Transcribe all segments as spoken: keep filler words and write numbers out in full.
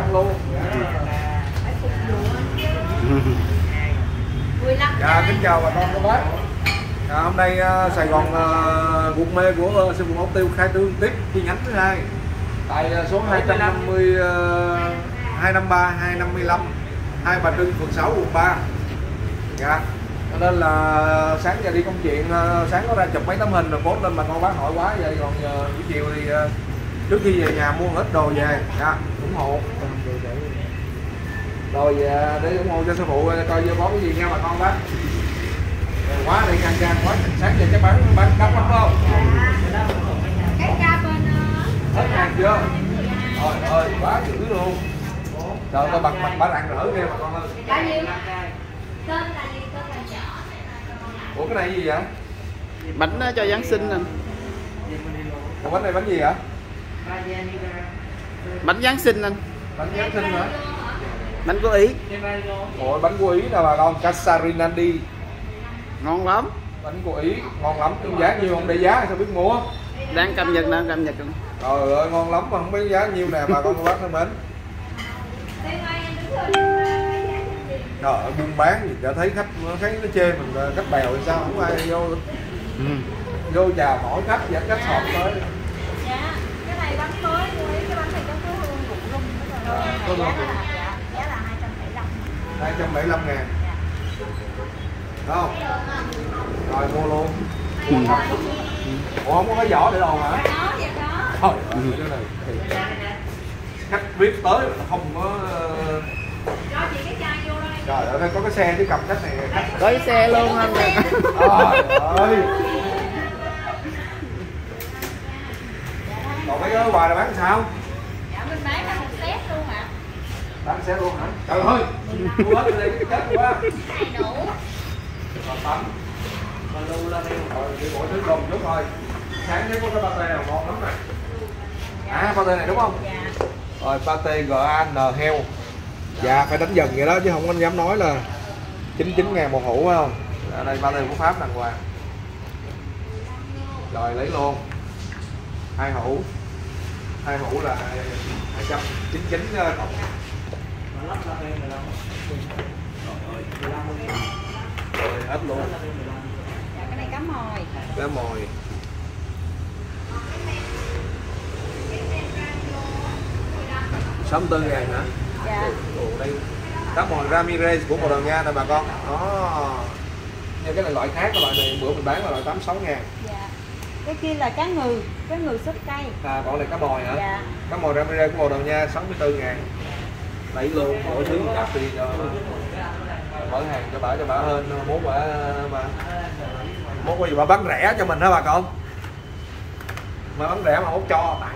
bán luôn. Dạ, kính chào bà con các bác. À, hôm nay uh, Sài Gòn uh, guộc mê của uh, sư phụ Ốc Tiêu khai trương tiếp chi nhánh thứ hai tại uh, số hai trăm năm mươi, uh, hai năm ba, hai năm lăm, Hai Bà Trưng, phường sáu, quận ba. Dạ. Cho nên là sáng giờ đi công chuyện, uh, sáng có ra chụp mấy tấm hình rồi post lên bà con bác hỏi quá vậy, còn uh, buổi chiều thì uh, trước khi về nhà mua ít đồ về. Dạ, ủng hộ. Rồi để ủng hộ cho sư phụ coi vô có cái gì nha bà con bác. Quá đi ngang ngang quá, sáng giờ chắc bán bán đắt lắm không? Cái ca bên hết hàng chưa? Trời ơi, quá dữ luôn. Trời ơi, bằng bằng bả rạng rỡ nghe bà con ơi. Bao nhiêu? Tên là gì? Tên là nhỏ. Ủa cái này gì vậy? Bánh cho Giáng sinh anh. Ủa bánh này bánh gì hả? Bánh Giáng sinh anh. Bánh Giáng sinh hả? Bánh của Ý. Ủa bánh của Ý nè bà con, Casarinandi. Ngon lắm. Bánh của Ý ngon lắm, nhưng giá nhiêu không để giá sao biết mua. Đang cập nhật, đang cập nhật. Trời ơi ngon lắm mà không biết giá nhiêu nè bà con cô bác thân mến. Trời ơi buôn bán gì đã thấy khách thấy nó chê mình khách bèo thì sao không ai vô. Ừ. Vô chào hỏi khách dẫn khách họp tới. Dạ, cái này bánh mới của Ý, cái bánh này có cái hương rụng rung đó rồi. Có Giá luôn. là dạ, giá là hai trăm bảy mươi lăm. hai trăm bảy mươi lăm ngàn. Đúng không? Rồi mua luôn. Ừ. Ủa không có cái vỏ để đồ hả? Có, dạ có. Trời ơi, cái này thì khách viết tới mà không có. Cho chị cái chai vô đây. Trời ơi, có cái xe chứ cầm khách này khách. Có cái xe luôn anh. Trời ơi. Còn mấy cái quà là bán sao? Dạ mình bán là một set luôn ạ. Bán xe luôn hả? Trời ơi, mua hết đây cái chết quá. Đầy đủ. Còn tắm. Rồi lưu lên đi, rồi đi mỗi thứ gồm chút thôi. Sáng thấy có cái pate nào ngon lắm nè. À pate này đúng không? Dạ. Rồi pate giê a en heo. Dạ phải đánh dần vậy đó chứ không có dám nói là chín mươi chín ngàn một hũ phải không? Ở đây pate của Pháp đàng hoàng. Rồi lấy luôn. Hai hũ. Hai hũ là hai trăm chín mươi chín cộng. Rồi hết luôn. Dạ cái này cá mòi. Cá mòi. sáu mươi tư ngàn hả? Dạ. Ồ, đây cá mòi Ramirez của Bồ Đào Nha nè bà con. Đó. Nhưng cái này loại khác, cái loại này bữa mình bán là loại tám mươi sáu ngàn. Dạ. Cái kia là cá ngừ, cá ngừ sốt cay. À còn này cá mòi hả? Dạ. Cá mòi Ramirez của Bồ Đào Nha sáu mươi tư ngàn. Đẩy luôn, mỗi thứ một cặp đi cho mở hàng cho bà cho bà hơn, mốt bà bà mốt có gì bà bán rẻ cho mình hả bà con? Mà bán rẻ mà mốt cho tặng.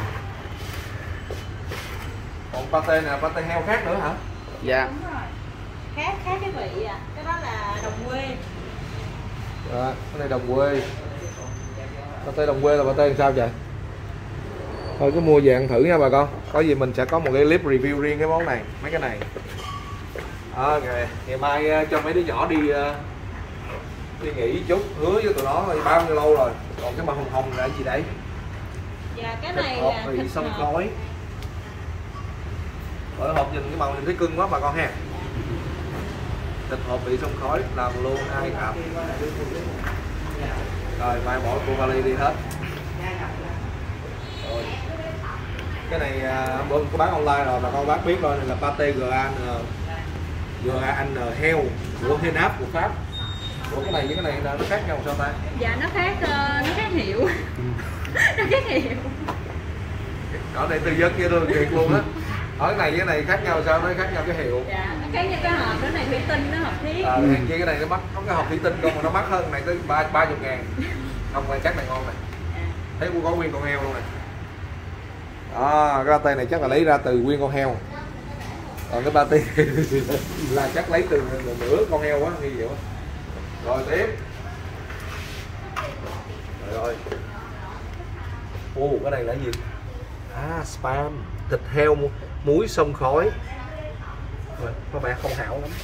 Còn pate nè, pate heo khác nữa hả? Dạ. Đúng rồi. Khác khác cái vị à, cái đó là đồng quê. Rồi, cái này đồng quê. Pate đồng quê là pate làm sao vậy? Thôi cứ mua về ăn thử nha bà con. Có gì mình sẽ có một cái clip review riêng cái món này, mấy cái này. À, ngày, ngày mai cho mấy đứa nhỏ đi đi nghỉ chút, hứa với tụi nó bao nhiêu lâu rồi. Còn cái màu hồng hồng là cái gì đấy? Dạ cái này Thịt hộp là thì thịt xông hộp. khói. Ở hộp nhìn cái màu nhìn thấy cưng quá bà con ha. Thịt hộp bị xông khói làm luôn hai cặp. Rồi mai bỏ cô vali đi hết. Rồi. Cái này uh, bữa có bán online rồi bà con bác biết rồi, này là pate giê a en giê a en heo của Henap của Pháp. Ủa cái này với cái này nó khác nhau sao ta? Dạ nó khác uh, nó khác hiệu. Nó khác hiệu. Ở đây tư vấn kia tôi thiệt luôn á. Ở cái này với cái này khác nhau sao? Nó khác nhau cái hiệu. Dạ nó khác như cái hộp đó này thủy tinh nó hộp thiết. À, ừ. Cái này nó mắc, có cái hộp thủy tinh không mà nó mắc hơn này tới ba ba mươi ngàn. Không phải chắc này ngon này. Thấy có nguyên con heo luôn này. À, cái pate này chắc là lấy ra từ nguyên con heo. Còn cái pate là chắc lấy từ nửa con heo quá như vậy quá. Rồi tiếp. Trời ơi. Ồ cái này là gì? À spam, thịt heo muối xông khói. Rồi, có vẻ không hảo lắm.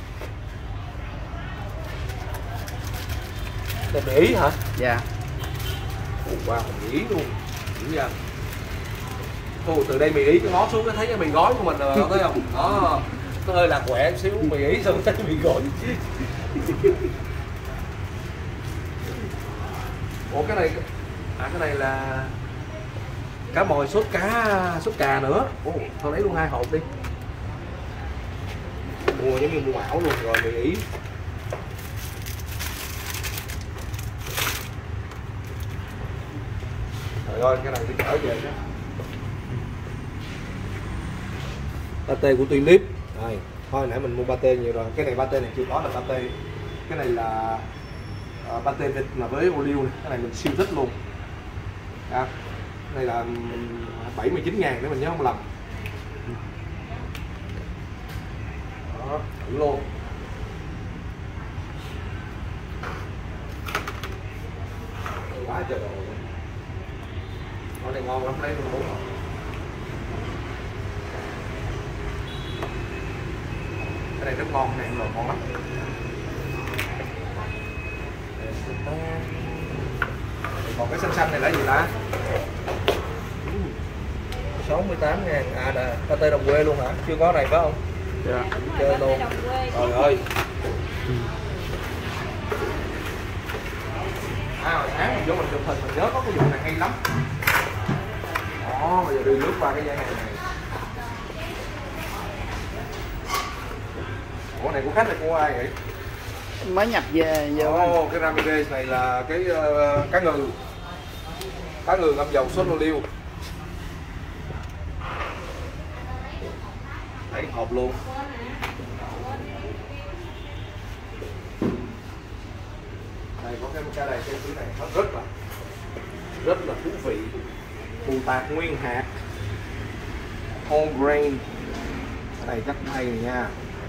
Đây Mỹ hả? Dạ. Ồ wow, Mỹ luôn. Mỹ nha. Ồ, từ đây mì Ý cái ngó xuống cái thấy cái mì gói của mình rồi, có thấy không? Đó, nó hơi lạc quẹ xíu mì Ý xong thấy mì gói. Ủa cái này, à cái này là cá mòi sốt cá, sốt cà nữa. Ồ, thôi lấy luôn hai hộp đi. Mua giống như mua ảo luôn rồi mì Ý. Trời ơi, cái này đi trở về đó. Pate của Tuyên Điếp. Đây, thôi nãy mình mua pate nhiều rồi. Cái này pate này chưa có là pate. Cái này là uh, pate vịt mà với ô liu này. Cái này mình siêu thích luôn. À, cái này là bảy mươi chín ngàn nếu mình nhớ không lầm. Đó, thử luôn. Quá trời đồ. Nó này ngon lắm, lấy luôn bốn hộp. Cái này rất ngon, cái này ngon lắm. Còn cái xanh xanh này là gì ta? sáu mươi tám ngàn. À là pate đồng quê luôn hả? Chưa có này phải không? Dạ. Chơi luôn. Trời ơi. À, hồi sáng mình vô mình chụp hình mình nhớ có cái vụ này hay lắm. Đó, bây giờ đi lướt qua cái dãy hàng này. Ủa này của khách này của ai vậy? Mới nhập về giờ. Ồ, oh, cái Ramirez này là cái uh, cá ngừ. Cá ngừ ngâm dầu sốt ô liu. Đấy, hộp luôn. Đây có cái cá này, cái thứ này nó rất là rất là thú vị. Mù tạt nguyên hạt, whole grain. Cái này chắc hay này nha.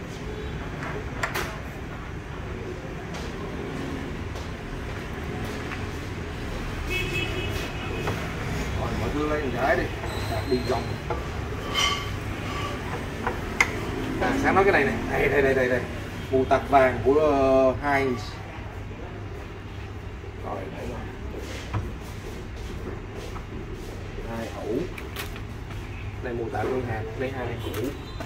Rồi mọi người lấy một cái đi, đặt đi vòng. À, sáng nói cái này này, đây đây đây đây đây, mù tạt vàng của uh, Heinz. Rồi đấy rồi. Hai ủ. Này mù tạt nguyên hạt, lấy hai ủ.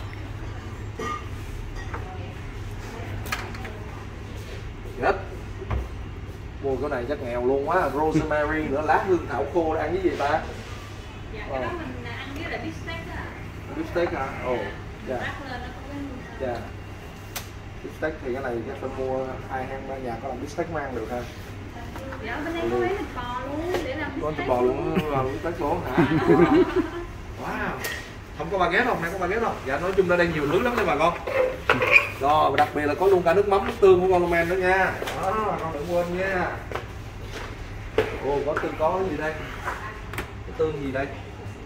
Chết. Mua cái này chắc nghèo luôn quá. Rosemary nữa, lá hương thảo khô ăn cái gì ta? Dạ, cái đó mình ăn với lại beef steak á. Beef steak hả? Ồ, dạ. Rắc lên nó có cái Dạ. Beef steak thì cái này chắc phải mua hai hang ba nhà có làm beef steak mang được ha. Dạ, bên đây có mấy thịt bò luôn để làm Có beef thịt steak bò luôn làm beef steak luôn hả? Wow. Không có baguette không? Này có baguette không? Dạ nói chung là đây nhiều thứ lắm đấy bà con. Rồi và đặc biệt là có luôn cả nước mắm nước tương của con men nữa nha. Đó, con đừng quên nha. Ồ, có tương có cái gì đây? Cái tương gì đây?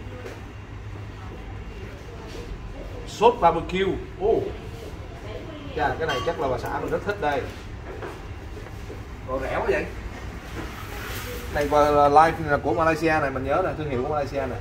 Sốt barbecue. Ồ. Chà, cái này chắc là bà xã mình rất thích đây. Rồi rẻ quá vậy. Này là live là của Malaysia này, mình nhớ là thương hiệu của Malaysia này.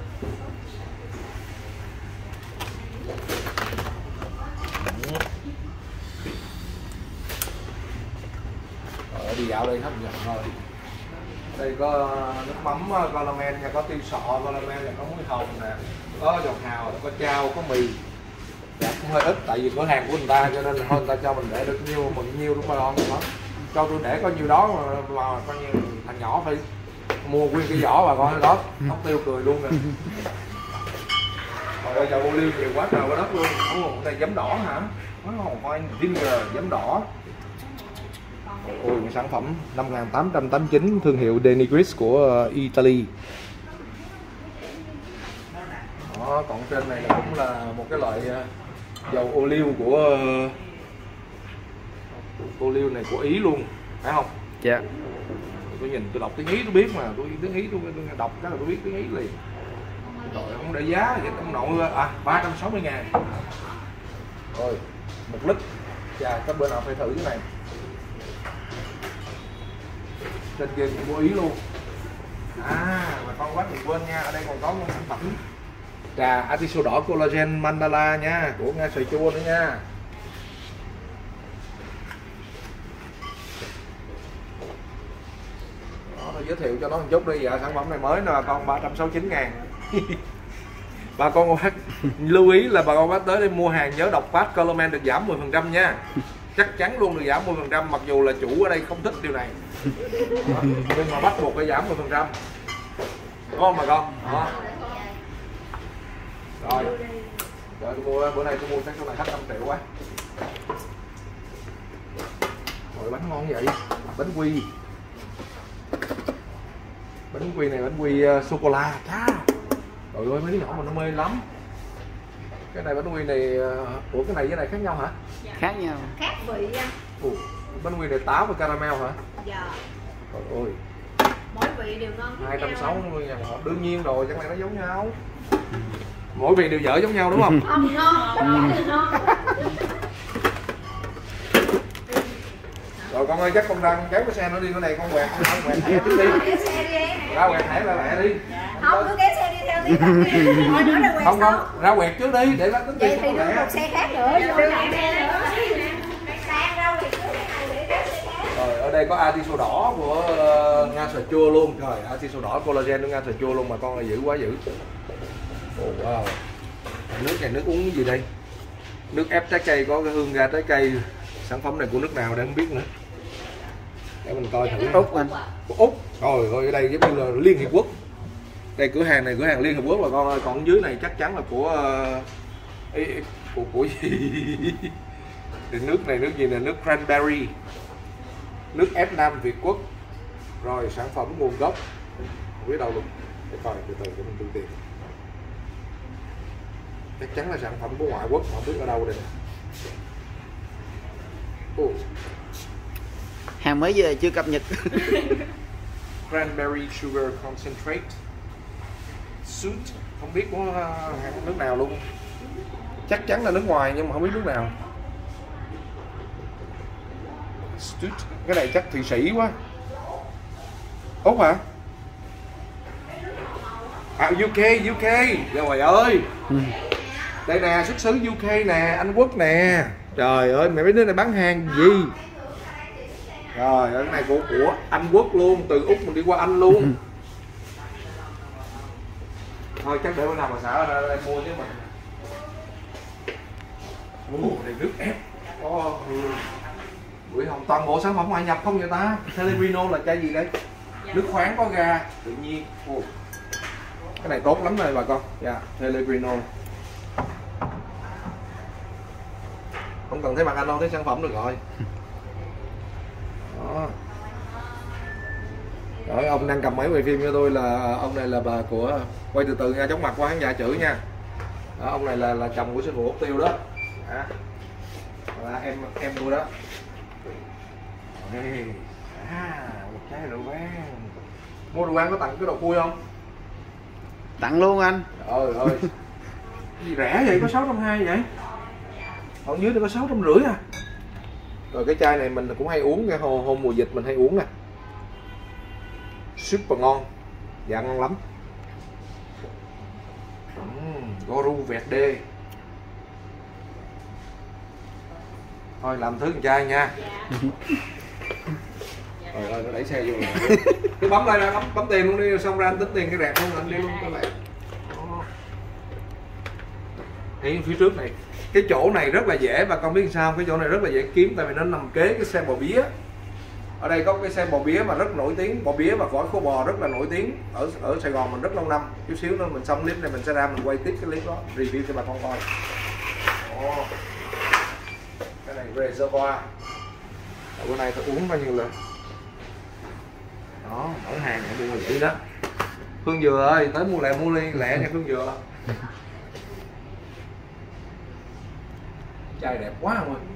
Rồi đi dạo đây hấp dẫn rồi. Đây có nước mắm Colamen nha, có tiêu sọ Colamen nha, có muối hồng nè, có giọt hào, có chao, có mì. Dạ cũng hơi ít tại vì cửa hàng của người ta cho nên là thôi người ta cho mình để được nhiêu mình nhiêu đúng không? Đó. Cho tôi để có nhiêu đó mà, mà coi như thằng nhỏ phải mua nguyên cái vỏ bà coi đó, ốc tiêu cười luôn nè. Rồi dầu ô liu nhiều quá trời quá đất luôn. Ồ, này giấm đỏ hả? Wow, fine vinegar giấm đỏ. Ôi, cái sản phẩm năm nghìn tám trăm tám mươi chín thương hiệu Denigris của uh, Italy. Đó, còn trên này là cũng là một cái loại uh, dầu ô liu của uh, ô liu này của Ý luôn, phải không? Dạ. Tôi nhìn tôi đọc tiếng Ý tôi biết mà, tôi tiếng Ý tôi, tôi đọc cái là tôi biết tiếng Ý liền. Rồi không để giá vậy ông nội à ba trăm sáu mươi ngàn. Rồi, một lít. Chà, các bữa nào phải thử cái này. Trên kia cũng có Ý luôn. À, mà con quá đừng quên nha, ở đây còn có một sản phẩm trà atiso đỏ collagen mandala nha, của Nga xoài chua nữa nha. Đó, tôi giới thiệu cho nó một chút đi, dạ sản phẩm này mới nè con ba trăm sáu mươi chín ngàn. Bà con bác lưu ý là bà con bác tới đây mua hàng nhớ đọc phát Colorman được giảm mười phần trăm nha. Chắc chắn luôn được giảm mười phần trăm, mặc dù là chủ ở đây không thích điều này. Đó. Nhưng mà bắt buộc phải giảm mười phần trăm. Đúng không bà con? Đó. Rồi. Rồi tôi mua, bữa nay tôi mua chắc số này hết năm triệu quá. Rồi bánh ngon vậy. Bánh quy. Bánh quy này bánh quy uh, sô cô la. Chà. Trời ơi mấy đứa nhỏ mà nó mê lắm. Cái này bánh quy này, ủa cái này với này khác nhau hả? Dạ. Khác nhau. Khác vị anh. Ủa, bánh quy này táo và caramel hả? Dạ. Trời ơi. Mỗi vị đều ngon. hai trăm sáu mươi ngàn hộp, đương nhiên rồi, chắc này nó giống nhau. Mỗi vị đều dở giống nhau đúng không? Không ngon, tất cả đều ngon. Rồi con ơi, chắc con đang kéo cái xe nó đi, cái này con quẹt, con quẹt thẻ trước đi. Ra quẹt thẻ ra lẹ đi. Không, cứ kéo xe đi theo tí rồi nữa ra quẹt. Không không, ra quẹt trước đi để lát tính vậy tiền. thì đưa một xe khác nữa, đưa lại xe nữa. Sang ra quẹt trước cái này để kéo xe khác. Rồi ở đây có atiso đỏ của uh, Nga sờ chua luôn. Trời, atiso đỏ collagen của Nga sờ chua luôn mà con là dữ quá dữ. Oh, wow. Nước này nước uống gì đây? Nước ép trái cây có cái hương ga trái cây. Sản phẩm này của nước nào đang không biết nữa. Để mình coi thử. Úc anh. Của Úc. Rồi ơi, ở đây giống như là Liên Hiệp Quốc. Đây cửa hàng này cửa hàng Liên Hiệp Quốc mà con ơi, còn dưới này chắc chắn là của uh, của của gì? Nước này nước gì nè, nước cranberry. Nước ép Nam Việt Quốc. Rồi sản phẩm nguồn gốc không biết đâu luôn. Để coi từ từ để mình tự tìm. Chắc chắn là sản phẩm của ngoại quốc, không biết ở đâu đây nè. Oh. Hàng mới giờ chưa cập nhật. Cranberry sugar concentrate. Suit, không biết có hàng nước nào luôn. Chắc chắn là nước ngoài nhưng mà không biết nước nào. Suit, cái này chắc Thụy Sĩ quá. Úc hả? À u ca, u ca. Trời ơi. Đây nè, xuất xứ u ca nè, Anh Quốc nè. Trời ơi, mẹ mấy đứa này bán hàng gì? Rồi, cái này của của Anh Quốc luôn, từ Úc mình đi qua Anh luôn. Thôi chắc để bữa nào mà xã ra đây mua chứ mà. Ồ, này nước ép. Có bưởi hồng, toàn bộ sản phẩm ngoại nhập không vậy ta? Pellegrino là chai gì đây? Nước khoáng có ga, tự nhiên. Ồ. Cái này tốt lắm rồi bà con. Dạ, yeah, Pellegrino. Không cần thấy mặt anh đâu, thấy sản phẩm được rồi. Đó. Rồi, ông đang cầm máy quay phim cho tôi là ông này là bà của quay từ từ nha, chóng mặt quá khán giả chửi nha. Đó, ông này là là chồng của sư phụ ốc tiêu đó. À, là em em tôi đó. Đây. À, một chai rượu vang. Mua rượu vang có tặng cái đồ khui không? Tặng luôn anh. Trời ơi. Gì rẻ vậy, có sáu trăm hai mươi vậy? Còn dưới đây có sáu trăm rưỡi à. Rồi cái chai này mình cũng hay uống, cái hôm, hôm mùa dịch mình hay uống nè. Super ngon. Dạ ngon lắm. uhm, Goru Verde. Thôi làm thứ con trai nha. Trời ơi, nó đẩy xe vô rồi. Cứ bấm lại ra, bấm, bấm tiền luôn đi, xong ra anh tính tiền cái rẹt luôn, anh đi luôn các bạn. Thấy phía trước này, cái chỗ này rất là dễ, bà con biết sao? Cái chỗ này rất là dễ kiếm, tại vì nó nằm kế cái xe bò bía. Ở đây có cái xe bò bía mà rất nổi tiếng, bò bía và gỏi khô bò rất là nổi tiếng ở ở Sài Gòn mình rất lâu năm. Chút xíu nữa mình xong clip này mình sẽ ra mình quay tiếp cái clip đó, review cho bà con coi. Oh. Cái này reservoir. Bữa nay tôi uống bao nhiêu lần. Đó, mở hàng để mua vậy đó. Hương Dừa ơi, tới mua lẹ mua ly lẹ nha Hương Dừa. Chai đẹp quá không ơi.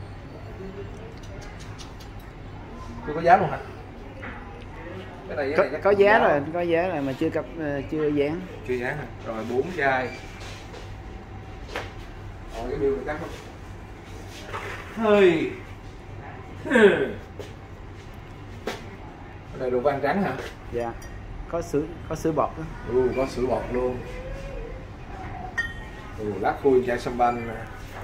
Chưa có giá luôn hả? Cái này, Có, cái này có giá rồi, có giá rồi mà chưa cập chưa dán. Chưa dán hả? Rồi bốn chai. Rồi cái bill này cắt không? Hơi. Cái này đồ vang trắng hả? Dạ. Có sữa có sữa bọt đó. Ừ, có sữa bọt luôn. Ừ, lát khui chai sâm banh nè.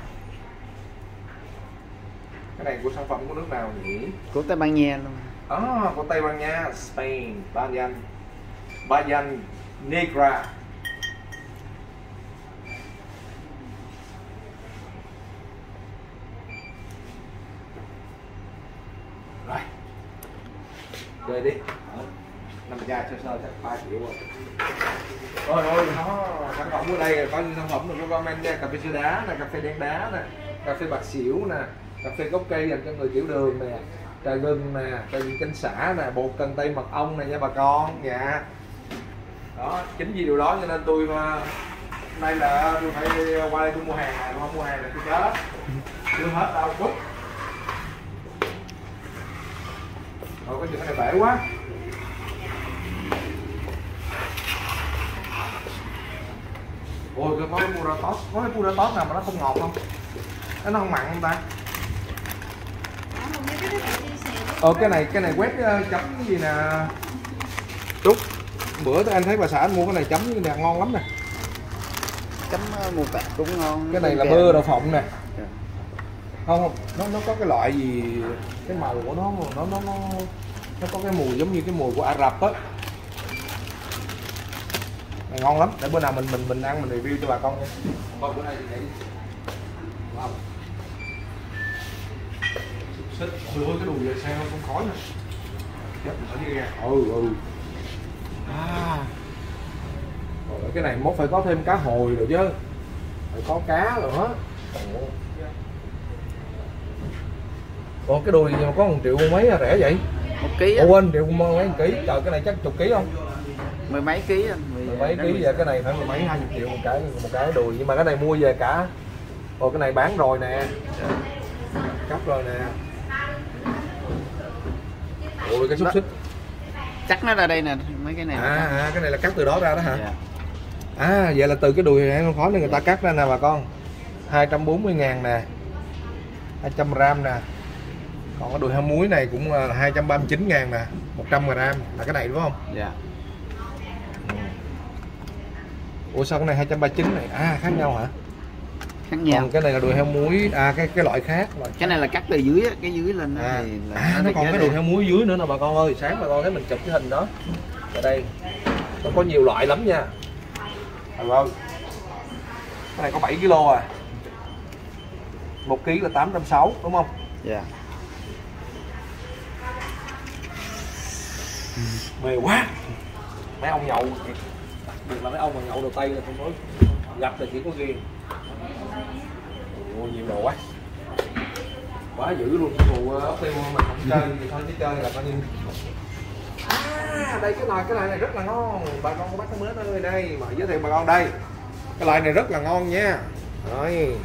Cái này của sản phẩm của nước nào nhỉ? Của Tây Ban Nha luôn. À, của Tây Ban Nha, Spain, Bayan, Bayan Negra. Về đi. Nằm ra sơ sơ chắc ba triệu rồi. Rồi rồi nó sản phẩm ở đây có những sản phẩm được comment nha, cà phê sữa đá nè, cà phê đen đá nè, cà phê bạc xỉu nè, cà phê gốc cây dành cho người tiểu đường nè, trà gừng nè, trà gừng chanh xả nè, bột cần tây mật ong này nha bà con. Dạ. Đó, chính vì điều đó cho nên tôi hôm nay là tôi phải qua đây tôi mua hàng này, không mua hàng là tôi chết. Chưa hết đâu chút. Rồi có chuyện cái này bể quá. Ôi cái có cái pura tót, có cái pura tót nào mà nó không ngọt không? Nó không mặn không ta? Ờ cái này cái này quét chấm cái gì nè. Trúc. Bữa anh thấy bà xã anh mua cái này chấm cái này ngon lắm nè. Chấm mù tạt cũng ngon. Cái này là bơ đậu phộng nè. Không không, nó nó có cái loại gì cái màu của nó nó nó nó nó có cái mùi giống như cái mùi của Ả Rập á. Này ngon lắm, để bữa nào mình mình mình ăn mình review cho bà con nha. Coi bữa nay thì để wow. Xích, ôi cái đùi về xe không khói nè. Chết ở đi ra. Ừ ừ. À. Rồi cái này mốt phải có thêm cá hồi rồi chứ. Phải có cá rồi hết. Ủa cái đùi mà có một triệu mấy à, rẻ vậy? Một ký. Ủa quên triệu mấy ký, trời cái này chắc chục ký không? Mười mấy ký anh. Mười mấy ký vậy, cái này phải mười mấy hai chục triệu một cái một cái đùi, nhưng mà cái này mua về cả. Ồ cái này bán rồi nè. Cắt rồi nè. Ôi cái xúc xích. Chắc nó ra đây nè, mấy cái này. À, à cái này là cắt từ đó ra đó hả? Dạ. À vậy là từ cái đùi này không khó nên người ta cắt ra nè bà con. hai trăm bốn mươi ngàn nè. hai trăm gram nè. Còn cái đùi heo muối này cũng là hai trăm ba mươi chín ngàn nè, một trăm gram là cái này đúng không? Dạ. Ủa sao cái này hai trăm ba mươi chín này? À khác nhau hả? Khác nhau. Còn cái này là đùi heo muối, à cái cái loại khác. Loại cái này là cắt từ dưới á, cái dưới lên à, thì là à, nó còn cái đùi heo muối dưới nữa nè bà con ơi. Sáng bà con thấy mình chụp cái hình đó. Ở đây nó có nhiều loại lắm nha. À, vâng. Cái này có bảy ki lô à. một ký là tám trăm sáu mươi đúng không? Dạ. Mê quá. Mấy ông nhậu, đặc biệt là mấy ông mà nhậu đầu tay là không nói gặp là chỉ có ghiền. Ồ, nhiều đồ quá. Quá dữ luôn, mù ốc tiêu mà không chơi thì thôi chứ chơi là coi như. À, đây cái loại cái loại này rất là ngon. Bà con có bắt cái mến ơi đây, mà giới thiệu bà con đây. Cái loại này rất là ngon nha. Rồi.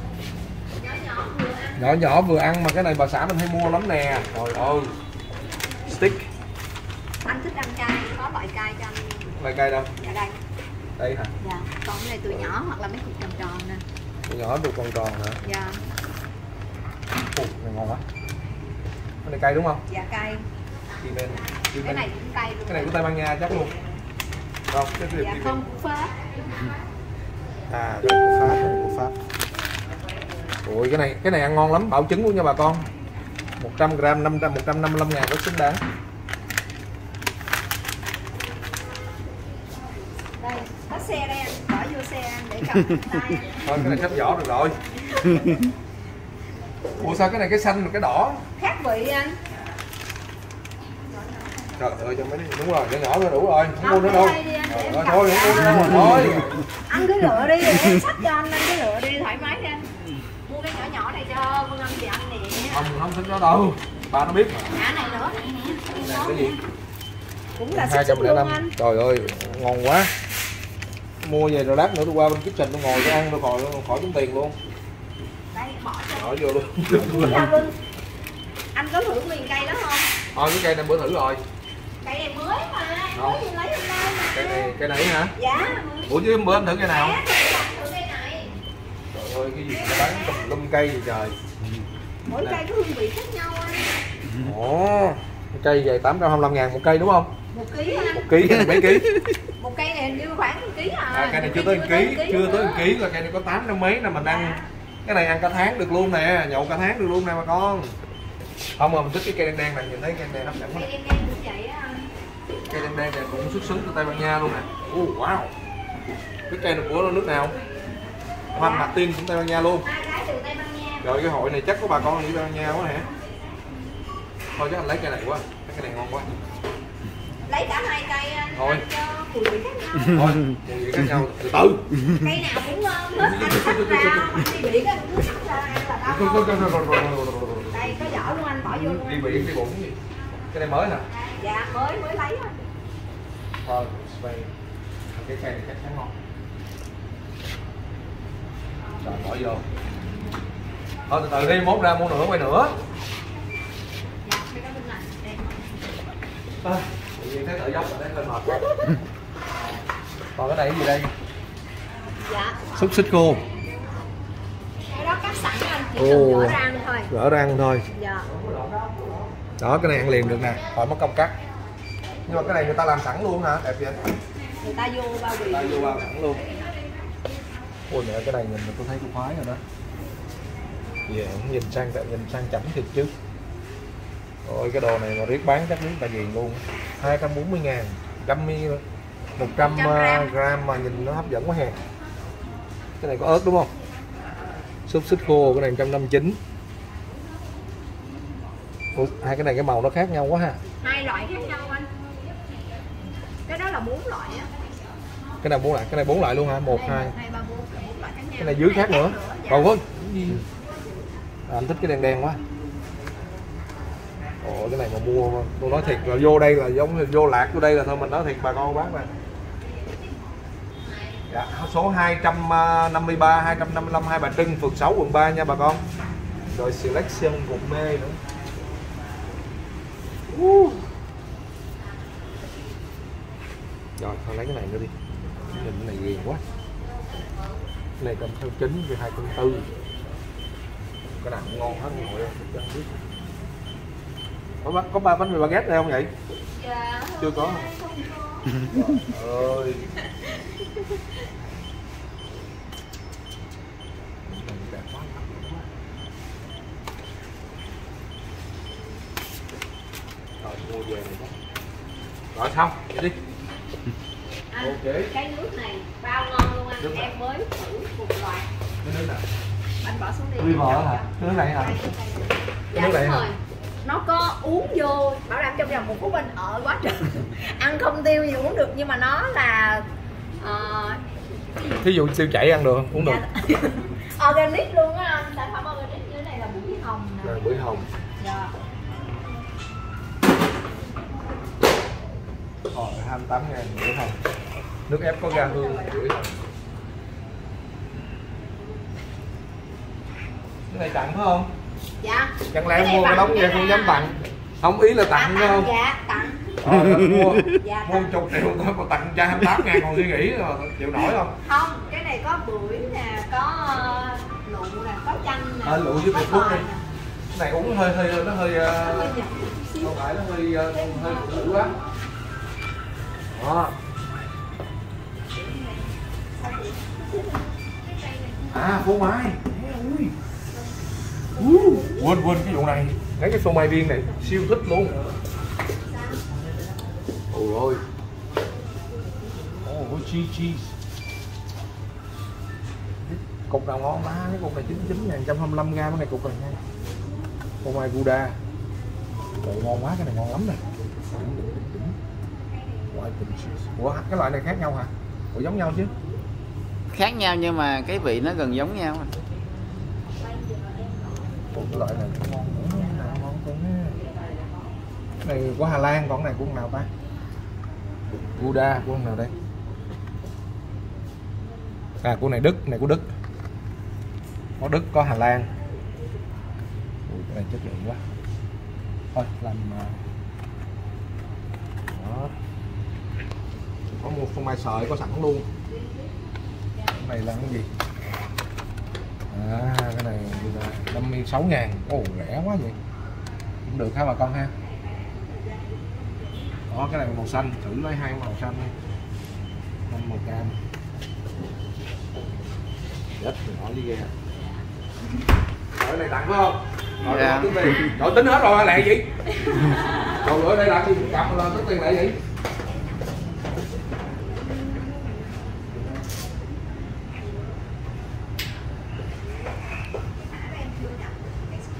Nhỏ nhỏ vừa ăn mà cái này bà xã mình hay mua lắm nè. Trời ơi. Stick. Anh thích ăn cay, có loại cay cho anh. Loại cay đâu? Dạ đây. Đây hả? Dạ, còn cái này tụi nhỏ hoặc là mấy cục tròn tròn nè. Tụi nhỏ được tròn tròn hả? Dạ. Ủa, này ngon quá. Cái này cay đúng không? Dạ cay. Bên, cái này cũng cay luôn. Cái này của Tây Ban Nha chắc luôn. Không, cái này dạ không của Pháp. À, cái này của Pháp, cái này của Pháp. Ôi cái này cái này ăn ngon lắm, bảo chứng luôn nha bà con. một trăm gram năm trăm một trăm năm mươi lăm ngàn rất xứng đáng. Đây, có xe đây anh, bỏ vô xe anh để cầm tay. Thôi cái này xếp vỏ được rồi. Ủa sao cái này cái xanh mà cái đỏ? Khác vị anh. Trời ơi cho mấy đứa đúng rồi, nhỏ nhỏ thôi đủ rồi, không mua nữa đâu. Rồi thôi, không mua nữa thôi. Anh cứ lựa đi, em xách cho anh, anh cứ lựa đi thoải mái đi anh. Mua cái nhỏ nhỏ này cho con Ngân chị anh nè. Không, không thích nó đâu. Ba nó biết mà. Cả này nữa này nè. Này cái gì? Cũng là xích xích luôn anh. Trời ơi, ngon quá. Mua về rồi lát nữa tôi qua bên kitchen tôi ngồi tôi ăn tôi khỏi khỏi tốn tiền luôn. Đây bỏ cho. Bỏ vô luôn. Dạ vâng. Anh có thử miền cây đó không? Thôi cái cây này bữa thử rồi. Cây này mới mà, mới gì lấy hôm nay mà. Cây này cây này hả? Dạ. Ủa chứ bữa anh thử cây nào? Thử cây này. Trời ơi cái gì mà bán tùm lum cây gì trời. Mỗi cây có hương vị khác nhau anh. Ồ, cây về tám trăm hai mươi lăm ngàn một cây đúng không? Một ký anh. Một ký cái này mấy ký? Một cây này hình như khoảng một ký à. À cây này chưa tới một ký, chưa tới một ký là cây này có tám trăm mấy là mình ăn. Cái này ăn cả tháng được luôn nè, nhậu cả tháng được luôn nè bà con. Không mà mình thích cái cây đen đen này, nhìn thấy cây đen hấp dẫn quá. Cây đen đen cũng vậy á anh. Cây đen đen này cũng xuất xứ từ Tây Ban Nha luôn nè. Oh, wow. Cái cây này của nước nào? Juan Martin cũng Tây Ban Nha luôn. Hai cái từ Tây Ban Nha. Rồi cái hội này chắc có bà con ở Tây Ban Nha quá hả? Thôi chắc anh lấy cây này quá, cái này ngon quá. lấy cả hai cây anh. Thôi. Anh cho mùi vị khác nhau. Thôi, mùi vị khác nhau từ từ. Cây nào cũng ngon hết, anh xắt ra, anh đi biển anh cứ xắt ra ăn là đã ngon. Đây có vỏ luôn anh bỏ vô luôn. Đi biển đi bụng gì? Cái này mới hả? Dạ mới mới lấy anh. Thôi, cái cây này chắc chắn ngon. Rồi bỏ vô. Thôi từ từ đi, mốt ra mua nữa quay nữa. Dạ, mấy cái bên này. À, tự nhiên thấy thở dốc rồi thấy hơi mệt quá. Còn cái này cái gì đây? Dạ. Xúc xích khô. Cái đó cắt sẵn anh, chỉ cần gỡ rang thôi. Gỡ rang thôi. Dạ. Đó, cái này ăn liền được nè, khỏi mất công cắt. Nhưng mà cái này người ta làm sẵn luôn hả? Đẹp vậy? Người ta vô bao bì. Người ta vô bao sẵn luôn. Ôi mẹ, cái này nhìn tôi thấy tôi khoái rồi đó. Về nhìn sang nhìn sang chảnh thịt chứ. Ôi cái đồ này mà riết bán chắc riết là ghiền luôn. Hai trăm bốn mươi ngàn, một trăm gram mà nhìn nó hấp dẫn quá hè. Cái này có ớt đúng không? Xúc xích khô, cái này một trăm năm mươi chín. Ủa, hai cái này cái màu nó khác nhau quá ha. Hai loại khác nhau anh. Cái đó là bốn loại á. Cái này bốn loại, cái này bốn loại luôn hả? Một, hai. Hai, ba, bốn, bốn loại khác nhau. Cái này dưới khác nữa. Dạ. Còn thôi. À, anh thích cái đen đen quá. Ồ, cái này mà mua, tôi nói thiệt là vô đây là giống vô lạc vô đây là thôi mình nói thiệt bà con bác nè. Dạ, số hai trăm năm mươi ba, hai trăm năm mươi lăm Hai Bà Trưng, phường sáu, quận ba nha bà con. Rồi selection gục mê nữa. Uh. Rồi, thôi lấy cái này nữa đi. Nhìn cái này ghiền quá. Cái này cầm theo chín thì hai trăm tư. Cái nào cũng ngon hết ngồi đây. Có ba, có ba bánh mì baguette đây không vậy? Dạ. Chưa có. Trời ơi. Rồi mua về này đó. Rồi xong, vậy đi. Anh, Ok. cái nước này bao ngon luôn anh, nước em mới thử một loại. Cái nước nào? Anh bỏ xuống đi. River hả? Cái nước này hả? Dạ nước này đúng hả? rồi. Nó có uống vô, bảo đảm trong vòng một phút anh ở quá trời. Ăn không tiêu gì uống được, nhưng mà nó là uh, Thí dụ siêu chảy ăn được không? Uống được. Dạ. Organic luôn á anh, sản phẩm organic như thế này là bưởi hồng nè. Rồi bưởi hồng. Dạ. Rồi hai mươi tám ngàn bưởi hồng. Nước ép có ga hương bưởi hồng. Cái này tặng phải không? Dạ. Chẳng lẽ mua cái đống vậy không dám tặng? Không, ý là tặng phải không? Dạ, tặng. Ờ, mua Dạ, mua một chục triệu thôi mà tặng cho hai mươi tám ngàn còn suy nghĩ rồi, chịu nổi không? Không, cái này có bưởi nè, có uh, lụ nè, có chanh nè. À, lụ với có một phút xoài đi. nè. Cái này uống hơi hơi nó hơi Nó uh, hơi nhạt chút xíu. không phải nó hơi uh, hơi cũ quá. Đó. À, phô mai. Ui. Uh, quên quên cái vụ này. Lấy cái phô mai viên này siêu thích luôn. Ôi ôi. Oh, cheese cheese. Cục nào ngon má, cái cục này chín mươi chín ngàn, một trăm hai mươi lăm gram, cái này cục này nha. Phô mai Gouda. Trời ngon quá, cái này ngon lắm nè. Ủa, cái loại này khác nhau hả? Ủa giống nhau chứ? Khác nhau nhưng mà cái vị nó gần giống nhau. Ủa, cái loại này cũng ngon nữa, cái này ngon con nha. Cái này của Hà Lan, còn cái này của con nào ta? Gouda của con nào đây? À, của này Đức, này của Đức. Có Đức, có Hà Lan. Ui, cái này chất lượng quá. Thôi, làm đó. Có một phô mai sợi có sẵn luôn. Cái này là cái gì? À, cái này là năm mươi sáu ngàn. Ồ, rẻ quá vậy. Cũng được hả bà con ha? Đó, cái này màu xanh, thử lấy hai màu xanh đi. năm màu cam. Chết, mình hỏi đi ghê. Rồi cái này tặng phải không? Rồi, Dạ. tính tiền. Rồi tính hết rồi lẹ gì? Rồi ở đây là gì? Cầm là tính tiền lẹ gì?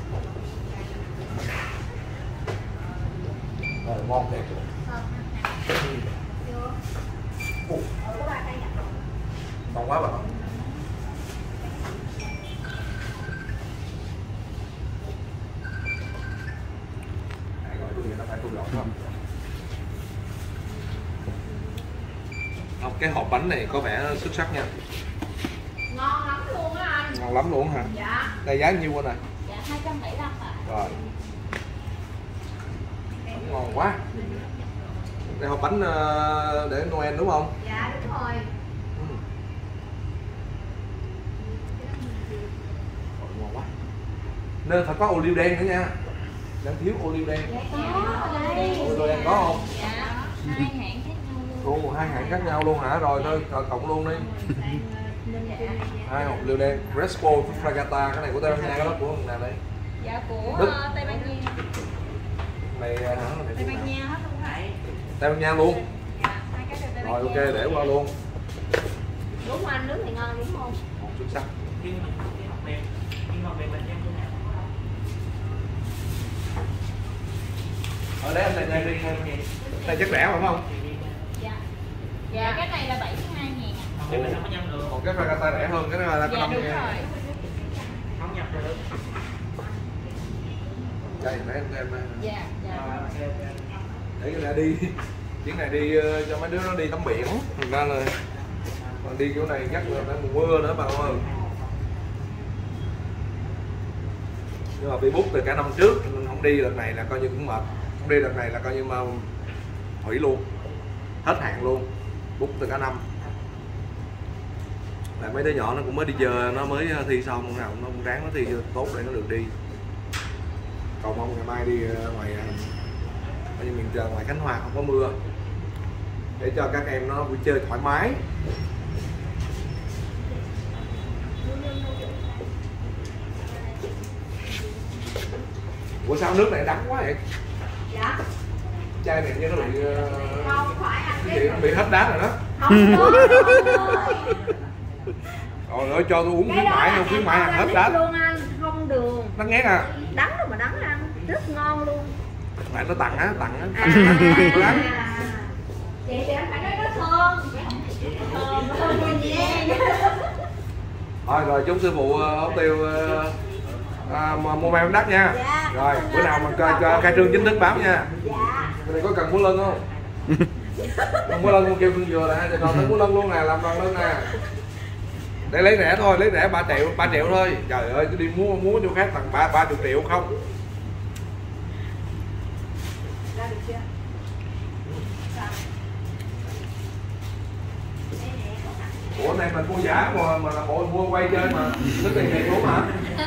Rồi ngon thiệt. cái hộp bánh này có vẻ xuất sắc nha. Ngon lắm luôn á anh. Ngon lắm luôn hả? Dạ. Đây giá nhiêu anh này? Dạ hai trăm bảy mươi lăm ạ. Rồi. Ngon quá. Đây hộp bánh để Noel đúng không? Dạ đúng rồi. Ừ. Ngon quá. Nên phải có ô liu đen nữa nha. Đang thiếu ô liu đen. Dạ có đây. Ô liu đen có không? Dạ. Hai hãng khác nhau luôn. Ồ, hai hãng khác nhau luôn hả? Rồi thôi, rồi cộng luôn đi. Hai hộp liu đen, Crespo Fragata, cái này của Tây Ban Nha, cái đó của thằng nào đây? Dạ của Đức. uh, Tây Ban Nha. Này hả? Tây Ban Nha hết luôn hả? Tây Ban Nha luôn. Dạ, hai cái đều Tây Ban Rồi ok, Nha. để qua luôn. Đúng không anh, nước thì ngon đúng không? Ngon xuất sắc. Ở đấy anh này này này này chất rẻ phải không? Dạ. Dạ cái này là bảy mươi hai ngàn. Còn cái Fragata rẻ hơn, cái này là có Dạ năm đúng ngàn. rồi. Không nhập được. Đây, để em em Dạ, dạ. để cái này đi chuyến này đi uh, cho mấy đứa nó đi tắm biển, thành ra là còn đi chỗ này chắc là phải mùa mưa nữa bà ơi. Nhưng mà bị book từ cả năm trước nên không đi đợt này là coi như cũng mệt, không đi đợt này là coi như mà hủy luôn, hết hạn luôn, book từ cả năm. Là mấy đứa nhỏ nó cũng mới đi chơi, nó mới thi xong nào nó cũng ráng nó thi tốt để nó được đi. Cầu mong ngày mai đi ngoài ở miền trời, ngoài Khánh Hòa không có mưa để cho các em nó vui chơi thoải mái. Ủa sao nước này đắng quá vậy? Dạ. Chai này như nó bị Không phải anh cái gì nó bị hết đá rồi đó. Không có. Trời ơi cho tôi uống khuyến mãi không, khuyến mãi ăn hết đá luôn anh, không đường. Nó ngán à. Đắng đâu mà đắng ăn, rất ngon luôn. Mẹ nó tặng á, tặng á. À, chị thì anh phải nói nó thơm. Thơm, thơm nguyên nhiên. Thôi rồi chúc sư phụ ốc tiêu à, mua mai đất nha. Dạ. Rồi bữa nào mà coi cho khai trương chính thức báo nha. Dạ. Cái này có cần muốn lân không? Không muốn lân, con kêu con vừa nè, còn tới muốn lân luôn nè, làm đoàn lân nè. Để lấy rẻ thôi, lấy rẻ ba triệu, ba triệu thôi. Trời ơi, cứ đi mua mua chỗ khác tặng ba ba chục triệu không? Ra được chưa? Ủa này mình mua giả mà mà là bộ mua quay chơi mà nó tiền thiệt luôn hả?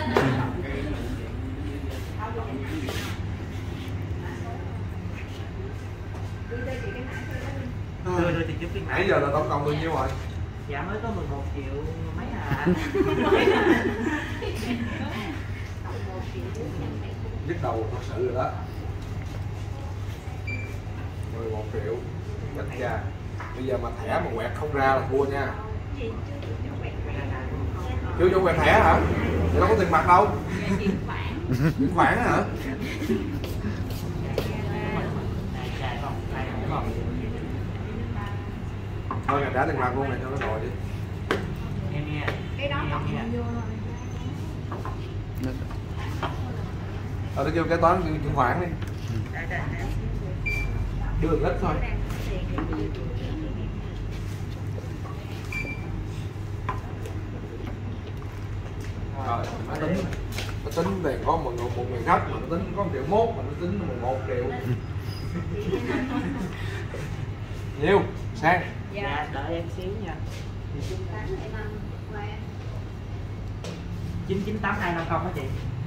Đưa đưa thì chút cái Nãy giờ là tổng cộng bao nhiêu rồi? Dạ mới có mười một triệu mấy à. Nhức đầu thật sự rồi đó. mười một triệu. Bạch cha. Bây giờ mà thẻ mà quẹt không ra là thua nha. Chưa cho quẹt thẻ hả? Thì đâu có tiền mặt đâu. Chuyển khoản hả? Thôi ngày trả tiền mặt luôn này cho nó rồi đi. Em nghe. Cái đó tổng vô rồi. Ờ tôi kêu kế toán chuyển khoản đi. Đưa được ít thôi. Rồi, nó tính nó tính tiền có một một người khách mà nó tính có một triệu mốt mà nó tính mười một triệu. Nhiêu? Sang. Dạ đợi em xíu nha. chín chín tám hai năm không hả chị?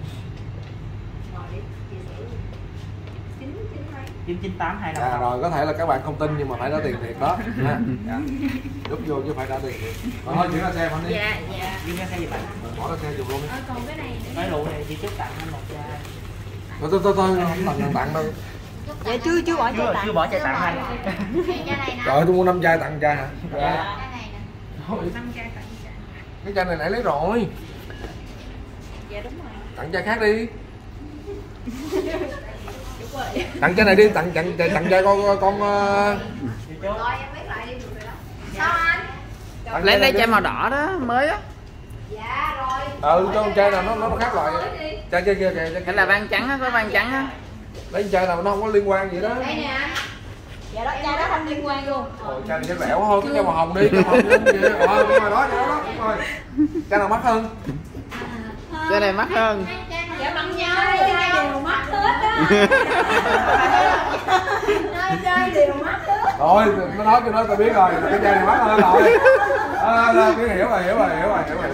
chín chín tám hai năm Dạ không. rồi có thể là các bạn không tin nhưng mà phải trả tiền thiệt đó. Ha. Dạ. Đút vô chứ phải trả tiền thiệt. Rồi thôi chuyển ra xe anh đi. Dạ, dạ. Đi ra xe gì bạn? Rồi, bỏ ra xe dùng luôn đi. Ờ, còn cái này nữa. Cái lụ này chị chúc tặng anh một chai. Thôi thôi thôi thôi không tặng tặng đâu. Dạ chưa chưa bỏ Chưa chưa bỏ chai tặng anh. Trời ơi tôi mua năm chai tặng chai hả? Dạ. Thôi, năm chai tặng chai. cái chai này nãy lấy rồi. Dạ đúng rồi. Tặng chai khác đi. Tặng chai này đi, tặng tặng tặng chai con con Rồi em biết lại đi được rồi đó. Sao anh? tặng Lấy lấy này chai đi. màu đỏ đó mới á. Dạ rồi. Ừ cho con chai nào nó nó khác loại. Chai kia kia kìa. Hay là vang trắng á, có vang trắng á. Lấy chai nào nó không có liên quan gì đó. Đây nè anh. Dạ đó, chai đó không liên quan luôn. Ôi, chai này chắc rẻ quá thôi, cái chai màu hồng đi, chai màu hồng lên kìa. Ờ, đúng rồi đó, đó, đó, đúng rồi. Chai nào mắc hơn? Cái này mắc hơn. Dạ bằng nhau, chai đều mắc hết á. Chai đều mắc hết. Rồi, nó nói cho nó tao biết rồi, cái chai này mắc hơn rồi. À, là, biết hiểu rồi, hiểu rồi, hiểu rồi, hiểu rồi.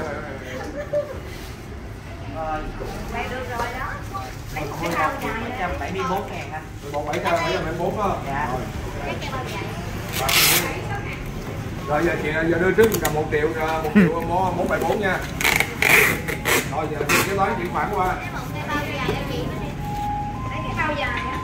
Rồi. Vậy được rồi đó. Mấy cái bao dài một trăm bảy mươi bốn ngàn anh. Một bảy trăm bảy mươi bốn đó. Dạ. cái cái bao dài. Rồi giờ chị giờ đưa trước cầm một triệu một triệu món bốn bảy bốn nha. Rồi giờ chị cái toán chuyển khoản qua. Cái một cái bao dài cho chị nó đi. Lấy cái bao dài á.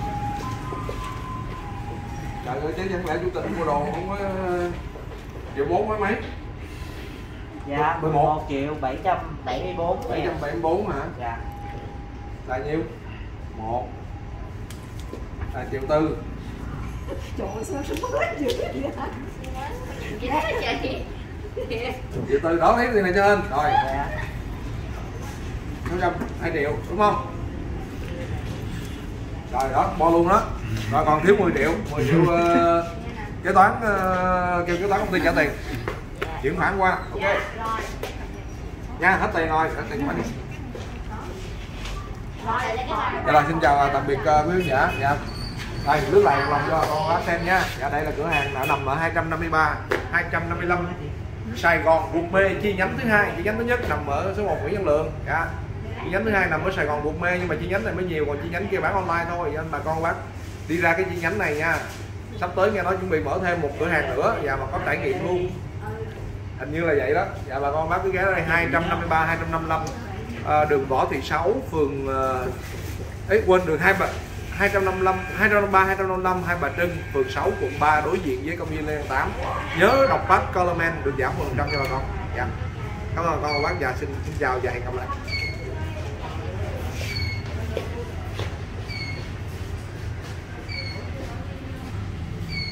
Trời ơi, chứ chẳng lẽ chủ tịch mua đồ không có triệu bốn mấy mấy? Dạ, mười mười một một triệu bảy trăm bảy mươi bốn. bảy trăm bảy mươi bốn hả? Dạ. Là nhiêu? Một là triệu tư. Trời ơi, sao số hết dữ vậy? Vậy đó chị. Triệu tư đó, lấy tiền này cho anh. Rồi. Dạ. sáu trăm hai triệu đúng không? Rồi đó, bo luôn đó. Rồi còn thiếu mười triệu, mười triệu uh, kế toán uh, kêu kế toán công ty trả tiền. Chuyển khoản qua. Ok. Nha, hết tiền rồi, hết tiền mà đi. Dạ rồi, xin chào tạm biệt uh, quý khán giả. Dạ. Đây, lướt lại một lần cho con bác xem nha. Dạ, đây là cửa hàng đã nằm ở hai trăm năm mươi ba, hai trăm năm mươi lăm Sài Gòn Quận Mê, chi nhánh thứ hai. Chi nhánh thứ nhất nằm ở số một Nguyễn Văn Lượng. Dạ. Chi nhánh thứ hai nằm ở Sài Gòn Quận Mê, nhưng mà chi nhánh này mới nhiều, còn chi nhánh kia bán online thôi. Nên bà con bác đi ra cái chi nhánh này nha. Sắp tới nghe nói chuẩn bị mở thêm một cửa hàng nữa và mà có trải nghiệm luôn. Hình như là vậy đó. Dạ bà con bác cứ ghé đây hai trăm năm mươi ba, hai trăm năm mươi lăm à, đường Võ Thị Sáu, phường ấy quên đường hai bà hai trăm năm mươi lăm, hai trăm năm mươi ba, hai trăm năm mươi lăm Hai Bà Trưng, phường sáu, quận ba, đối diện với công viên Lê Văn Tám. Nhớ đọc pass Coleman được giảm mười phần trăm cho bà con. Dạ. Cảm ơn bà con bác. Dạ, xin xin chào và hẹn gặp lại.